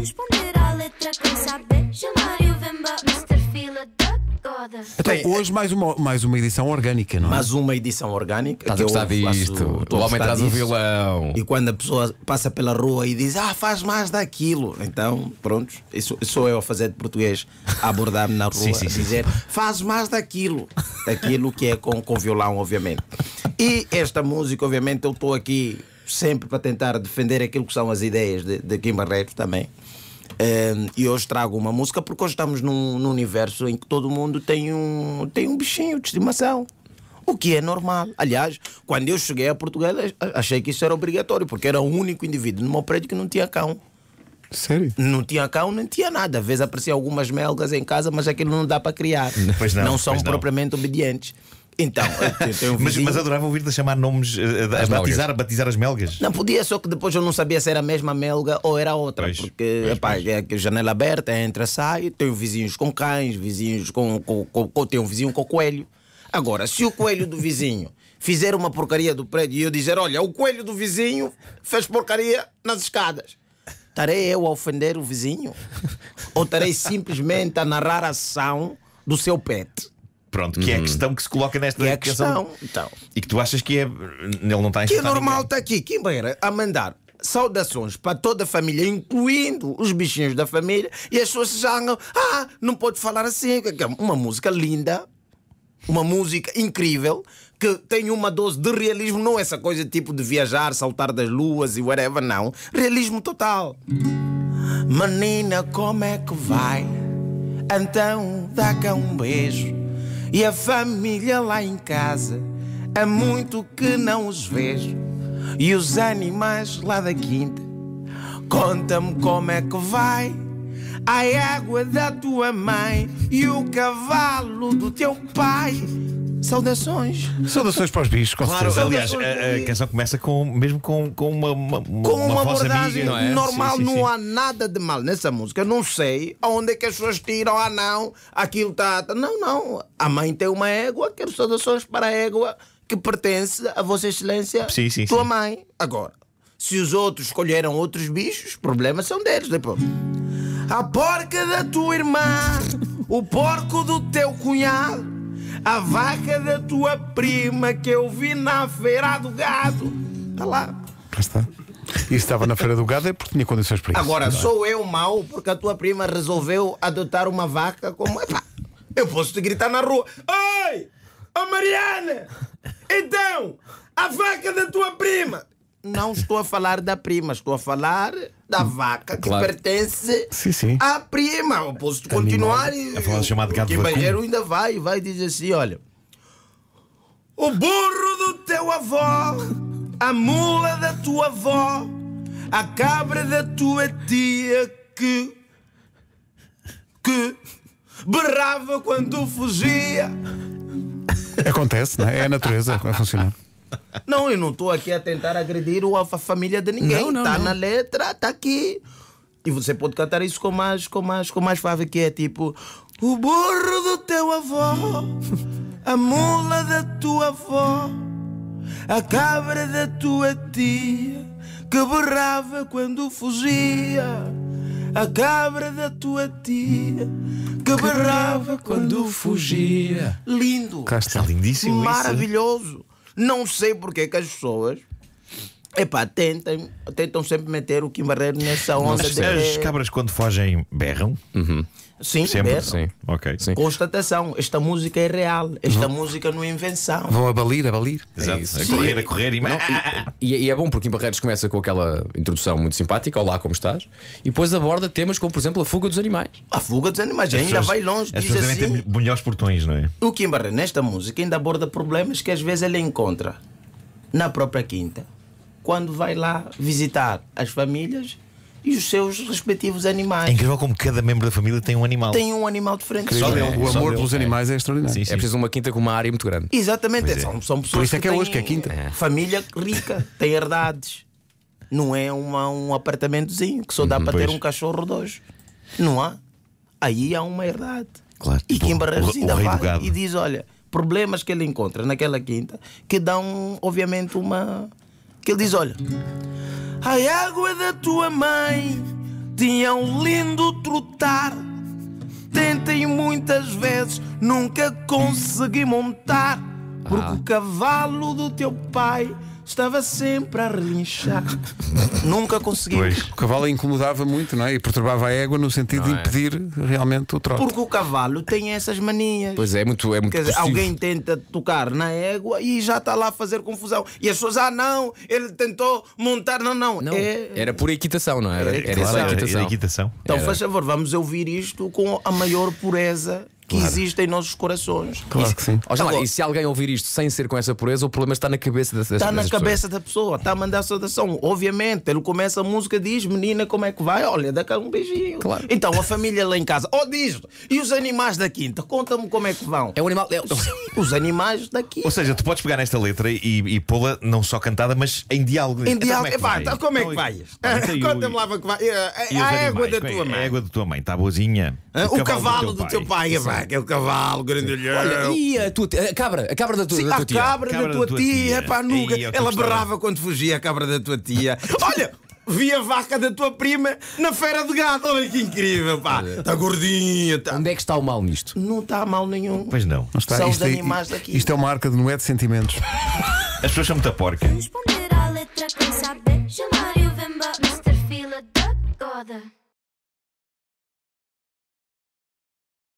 responder à letra, quem sabe chamar e o Vemba, Mr. Fila da Goda. Então, hoje mais uma edição orgânica, não é? Mais uma edição orgânica. Estás a gostar disto? O homem traz o vilão. E quando a pessoa passa pela rua e diz, faz mais daquilo, então, pronto, isso sou eu a fazer de português, a abordar-me na rua, a dizer, faz mais daquilo que é com violão, obviamente. E esta música, obviamente, eu estou aqui sempre para tentar defender aquilo que são as ideias de Kim Barreiros também. E hoje trago uma música porque hoje estamos num universo em que todo mundo tem um bichinho de estimação. O que é normal. Aliás, quando eu cheguei a Portugal, achei que isso era obrigatório, porque era o único indivíduo no meu prédio que não tinha cão. Sério? Não tinha cão, não tinha nada. Às vezes apareciam algumas melgas em casa, mas aquilo não dá para criar. Não são propriamente obedientes. Então, eu tenho um vizinho... mas adorava ouvir-te chamar nomes, a batizar as melgas. Não podia, só que depois eu não sabia se era a mesma melga ou era outra. Porque é janela aberta, entra, sai. Tenho vizinhos com cães, vizinhos tenho um vizinho com coelho. Agora, se o coelho do vizinho fizer uma porcaria do prédio e eu dizer, olha, o coelho do vizinho fez porcaria nas escadas, estarei eu a ofender o vizinho? Ou estarei simplesmente a narrar a ação do seu pet? Pronto, que é a questão que se coloca nesta questão. Então. E que tu achas que ele não está a que é normal, está aqui, Kim Barreira, a mandar saudações para toda a família, incluindo os bichinhos da família, e as pessoas zangam, não pode falar assim. Uma música linda, uma música incrível, que tem uma dose de realismo, não essa coisa tipo de viajar, saltar das luas e whatever, não. Realismo total. Menina, como é que vai? Então dá cá um beijo. E a família lá em casa, há muito que não os vejo. E os animais lá da quinta, conta-me como é que vai a água da tua mãe e o cavalo do teu pai. Saudações. Saudações para os bichos, com claro, certeza. aliás, a canção começa mesmo com uma abordagem amiga, não é? normal, sim. Não há nada de mal nessa música. Eu não sei aonde é que as pessoas tiram, não, aquilo está. Não. A mãe tem uma égua, quero saudações para a égua que pertence a Vossa Excelência, tua mãe. Agora, se os outros escolheram outros bichos, problemas são deles depois. A porca da tua irmã, o porco do teu cunhado, a vaca da tua prima que eu vi na feira do gado. Está lá. Cá está. E estava na feira do gado é porque tinha condições para isso. Agora, sou eu mau porque a tua prima resolveu adotar uma vaca como... eu posso te gritar na rua: oi, Mariana, então, a vaca da tua prima. Não estou a falar da prima, estou a falar da vaca que pertence à prima. Eu posso continuar a falar chamado gado vacuno. O Barreiro ainda vai dizer assim, olha: o burro do teu avó, a mula da tua avó, a cabra da tua tia que berrava quando fugia. Acontece, não é? É a natureza a funcionar. Não, eu não estou aqui a tentar agredir a família de ninguém. Está na letra, está aqui. E você pode cantar isso com mais fave, que é tipo: o burro do teu avô, a mula da tua avó, a cabra da tua tia que berrava quando fugia. A cabra da tua tia que berrava quando fugia. Lindo. Está lindíssimo. Maravilhoso. Isso. Não sei porque que as pessoas tentam sempre meter o Kim Barreiro nessa onda. As cabras quando fogem berram? Sim, sempre? Berram. Sim. Okay. Sim. Constatação, esta música é real. Esta música não é invenção. Vão abalir. Exato. A correr e é bom porque Kim Barreiros começa com aquela introdução muito simpática: olá, como estás? E depois aborda temas como, por exemplo, a fuga dos animais. A fuga dos animais ainda vai longe. As pessoas devem ter melhores portões, não é? O Kim Barreiro, nesta música, ainda aborda problemas que às vezes ele encontra na própria quinta, quando vai lá visitar as famílias e os seus respectivos animais. É incrível como cada membro da família tem um animal. Tem um animal diferente. O amor pelos animais é extraordinário. É preciso uma quinta com uma área muito grande. Exatamente. São pessoas por isso é que é têm hoje que é quinta. Família rica, tem herdades. Não é um apartamentozinho que só dá para ter um cachorro ou dois. Não há. Aí há uma herdade. Claro. E Kim Barreiros ainda vai e diz: olha, problemas que ele encontra naquela quinta que dão, obviamente, que ele diz: olha, a água da tua mãe tinha um lindo trotar. Tentei muitas vezes, nunca consegui montar, porque o cavalo do teu pai estava sempre a relinchar. Nunca consegui. Pois. O cavalo incomodava muito, não é? E perturbava a égua no sentido de impedir realmente o trote. Porque o cavalo tem essas manias. Pois é muito Quer dizer, possível. alguém tenta tocar na égua e já está lá a fazer confusão. E as pessoas, não, ele tentou montar. Não. Não, era pura equitação, não era? Era Claro, só Era equitação. equitação. Então, faz favor, vamos ouvir isto com a maior pureza que existe em nossos corações. Claro que sim. Ó, já lá, Agora- e se alguém ouvir isto sem ser com essa pureza, o problema está na cabeça dessas Está na dessas cabeça da pessoa, está a mandar saudação. Obviamente, ele começa a música, diz: menina, como é que vai? Olha, dá cá um beijinho. Claro. Então, a família lá em casa, diz: e os animais da quinta? Conta-me como é que vão. É um animal. Os animais da quinta. Ou seja, tu podes pegar nesta letra e pô-la não só cantada, mas em diálogo. Em Então, diálogo. Como é que Então, vais? então, e o- Conta-me lá como é que vai. e os A égua animais? da Como é? tua mãe. A égua da tua mãe, está boazinha. O cavalo do teu pai. Aquele cavalo grandalhão. Olha, e a tua a cabra da tua, Sim, da tua a tia. cabra da tua tia, pá, nunca. Ei, eu Ela gostava. berrava quando fugia, a cabra da tua tia. Olha, vi a vaca da tua prima na feira de gado. Olha que incrível, pá. Está gordinha. Tá. Onde é que está o mal nisto? Não está mal nenhum. Pois não. Não está. São os Isto é- animais daqui. Isto é uma marca de não é de sentimentos. As pessoas são muito porca. Responder